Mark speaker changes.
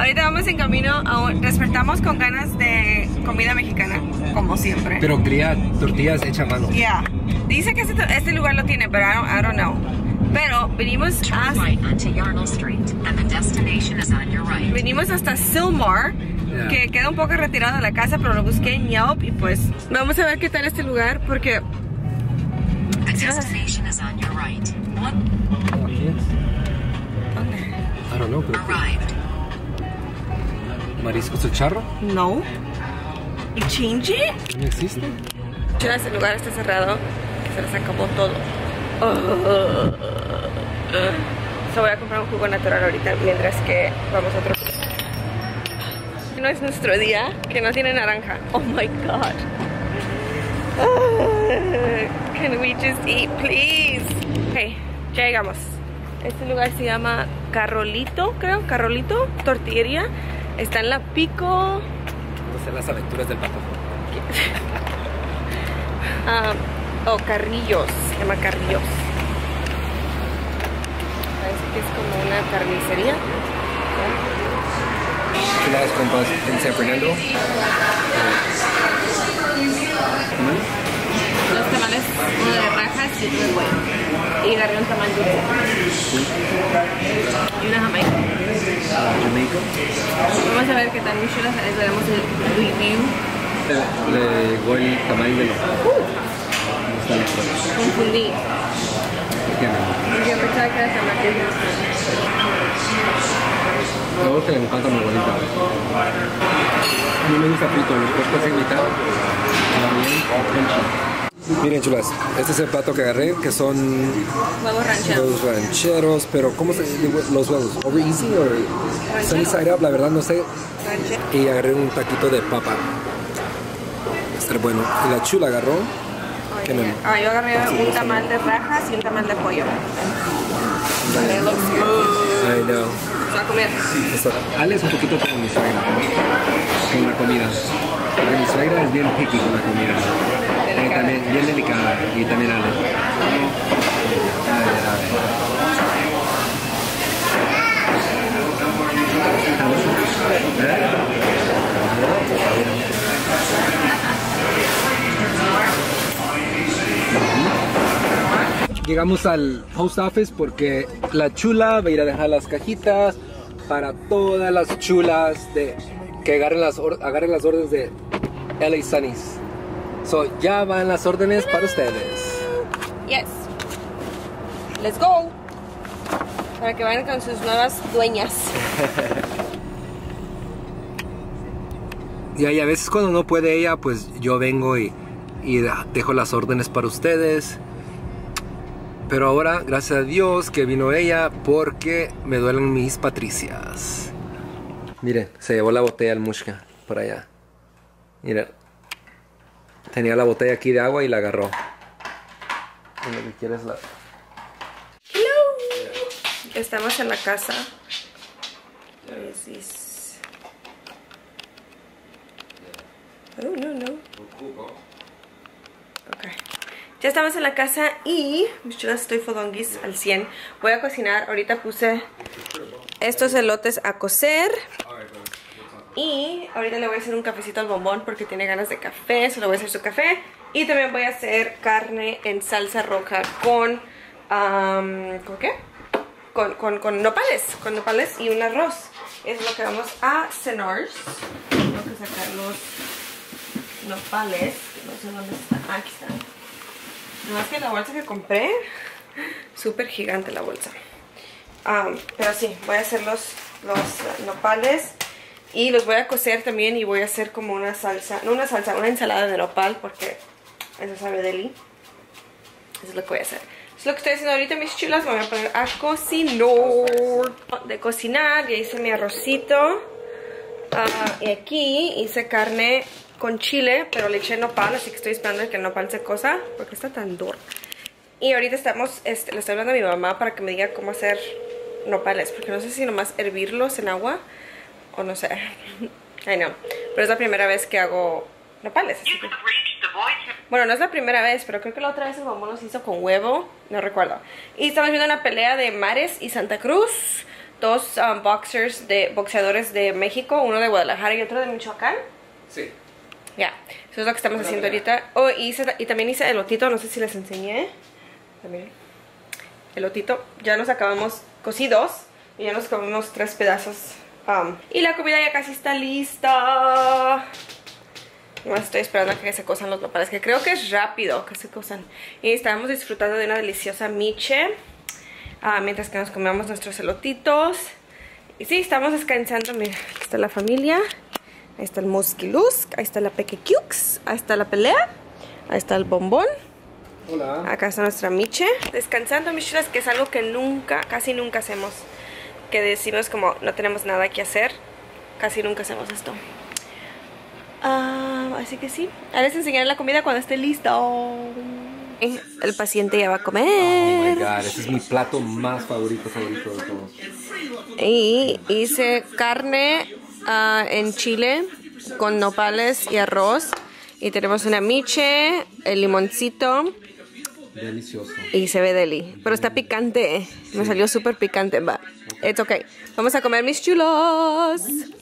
Speaker 1: Ahorita vamos en camino, despertamos con ganas de comida mexicana, como siempre.
Speaker 2: Pero quería tortillas hechas a mano.
Speaker 1: Yeah. Dice que este lugar lo tiene, pero I don't know. Pero venimos hasta Sylmar, que queda un poco retirado de la casa, pero lo busqué en Yelp y pues vamos a ver qué tal este lugar porque...
Speaker 2: ¿Dónde? I don't know, pero... ¿Mariscos el charro?
Speaker 1: No. ¿Y change it?
Speaker 2: ¿No existe?
Speaker 1: El lugar está cerrado, se les acabó todo. So voy a comprar un jugo natural ahorita mientras que vamos a otro. No es nuestro día, que no tiene naranja. Oh my god. Can we just eat, please? Ok, ya llegamos. Este lugar se llama Carolito, creo. Carolito, tortillería. Está en La Pico.
Speaker 2: Vamos a hacer las aventuras del pato.
Speaker 1: Carrillos. Se llama Carrillos. Parece que es como una carnicería.
Speaker 2: Las compas en San Fernando.
Speaker 1: Los tamales, uno de rajas y otro de huevo. Y agarré un tamal dulce. Y una jamaica.
Speaker 2: Jamaica.
Speaker 1: Vamos a ver qué tal, muy chulas. Les daremos el review.
Speaker 2: Le llegó el tamal de los.
Speaker 1: Confundí.
Speaker 2: ¿Qué no?
Speaker 1: Porque yo pensaba que era tamal de
Speaker 2: Luego que le encanta muy bonita. A mí me gusta frito, los puestos en mitad. Miren, chulas, este es el plato que agarré, que son
Speaker 1: huevos rancheros.
Speaker 2: los rancheros, pero ¿cómo se los huevos? ¿Over easy o sunny side up? La verdad no sé.
Speaker 1: Ranchero.
Speaker 2: Y agarré un taquito de papa. Está bueno. Y la chula agarró. ¿Qué no?
Speaker 1: Yo agarré un tamal de rajas y un tamal de pollo. It looks good.
Speaker 2: I know.
Speaker 1: Se va a comer.
Speaker 2: Ale es un poquito como mi suegra con la comida. Porque mi suegra es bien picky con la comida. También, bien delicada. Y también Ale. Llegamos al post office porque la chula va a ir a dejar las cajitas para todas las chulas de que agarren las órdenes de LA Sunnies. So, ya van las órdenes para ustedes.
Speaker 1: Yes. Let's go. Para que vayan con sus nuevas dueñas.
Speaker 2: Y a veces cuando no puede ella, pues yo vengo y dejo las órdenes para ustedes. Pero ahora, gracias a Dios que vino ella porque me duelen mis patricias. Miren, se llevó la botella el Mushka por allá. Miren. Tenía la botella aquí de agua y la agarró. Lo que quieres la...
Speaker 1: Hello. Estamos en la casa. Oh, no. Okay. Ya estamos en la casa y mis chulas, estoy fodonguis al 100. Voy a cocinar. Ahorita puse estos elotes a cocer. Y ahorita le voy a hacer un cafecito al bombón porque tiene ganas de café. Se lo voy a hacer su café. Y también voy a hacer carne en salsa roja con... ¿con qué? Con nopales. Con nopales y un arroz. Eso es lo que vamos a cenar. Tengo que sacar los nopales. No sé dónde están. Aquí están. No, es que la bolsa que compré, súper gigante la bolsa. Pero sí, voy a hacer los nopales y los voy a cocer también y voy a hacer como una salsa, no una salsa, una ensalada de nopal porque eso sabe deli. Eso es lo que voy a hacer. Eso es lo que estoy haciendo ahorita, mis chulas. Me voy a poner a cocinar. De cocinar, ya hice mi arrocito. Y aquí hice carne con chile, pero le eché nopal, así que estoy esperando a que el nopal se cosa porque está tan duro. Y ahorita estamos, le estoy hablando a mi mamá para que me diga cómo hacer nopales, porque no sé si nomás hervirlos en agua o no sé. Ay no, pero es la primera vez que hago nopales, así que... Bueno, no es la primera vez, pero creo que la otra vez el mamá los hizo con huevo, no recuerdo. Y estamos viendo una pelea de Mares y Santa Cruz. dos boxeadores de México, uno de Guadalajara y otro de Michoacán.
Speaker 2: Sí.
Speaker 1: Ya, eso es lo que estamos haciendo ahorita. Oh, y también hice elotito, no sé si les enseñé. También. Elotito, ya nos acabamos, cocí 2 y ya nos comimos 3 pedazos. Y la comida ya casi está lista. Nomás estoy esperando a que se cosan los nopales, que creo que es rápido que se cosan. Y estamos disfrutando de una deliciosa miche mientras que nos comemos nuestros elotitos. Y sí, estamos descansando. Mira, aquí está la familia. Ahí está el Musquilusk, ahí está la Pequequiux, ahí está la Pelea, ahí está el Bombón.
Speaker 2: Hola.
Speaker 1: Acá está nuestra Miche. Descansando, mis chulas, que es algo que casi nunca hacemos. Que decimos como no tenemos nada que hacer. Casi nunca hacemos esto. Así que sí. Ahora les enseñaré la comida cuando esté listo. El paciente ya va a comer.
Speaker 2: Oh my god, ese es mi plato más favorito de todos.
Speaker 1: Y hice carne en chile con nopales y arroz. Y tenemos una miche, el limoncito.
Speaker 2: Delicioso.
Speaker 1: Y se ve deli. Pero está picante. Me salió súper picante. But it's okay. Vamos a comer, mis chulos.